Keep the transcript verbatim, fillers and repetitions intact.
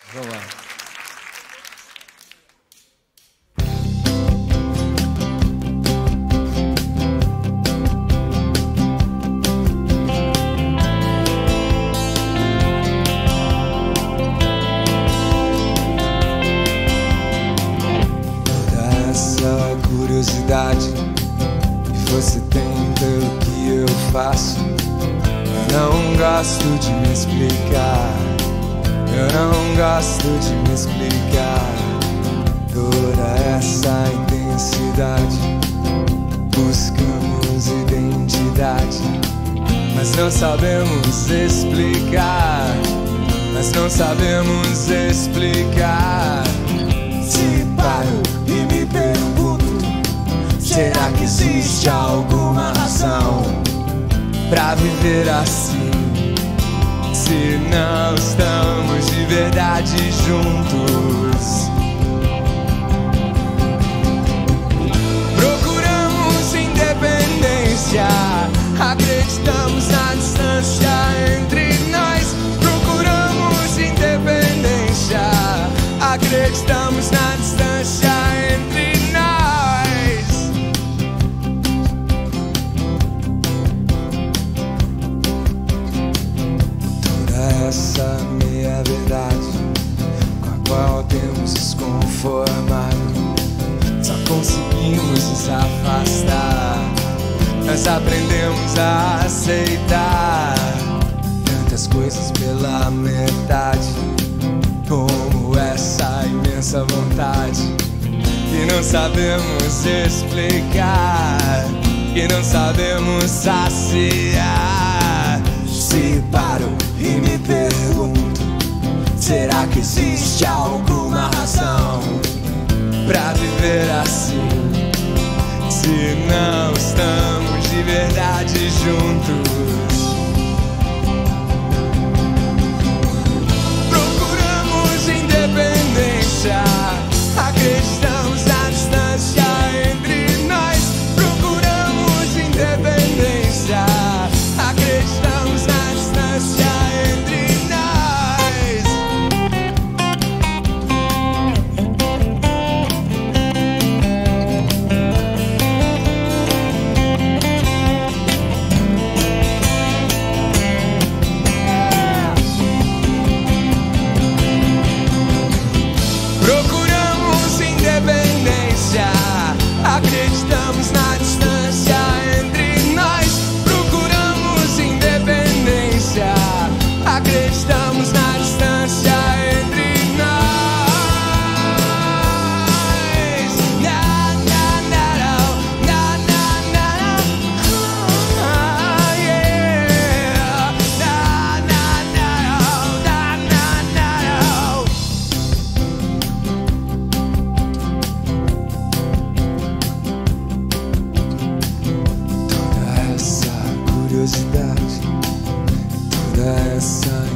Vamos lá. Toda essa curiosidade que você tem pelo que eu faço, eu não gosto de me explicar. Eu não gosto de me explicar. Toda essa intensidade, buscamos identidade, mas não sabemos explicar. Mas não sabemos explicar. Se paro e me pergunto, será que existe alguma razão pra viver assim? Se não estamos de verdade juntos, procuramos independência, acreditamos na distância entre nós. Procuramos independência, acreditamos na distância entre nós. Essa meia verdade com a qual temos nos conformado, só conseguimos nos afastar. Nós aprendemos a aceitar tantas coisas pela metade, como essa imensa vontade que não sabemos explicar, que não sabemos saciar. Se paro e me pergunto, será que existe alguma razão pra viver assim? Se não estamos de verdade juntos, procuramos independência, acreditamos na distância entre nós. Procuramos independência, acreditamos na distância entre nós. Procuramos independência, acreditamos na distância entre nós. Procuramos independência, acreditamos na distância entre nós. Na, na, na, na, na, na, na, ah, yeah. Na, na, na, na, na, na, na. Toda essa curiosidade, toda essa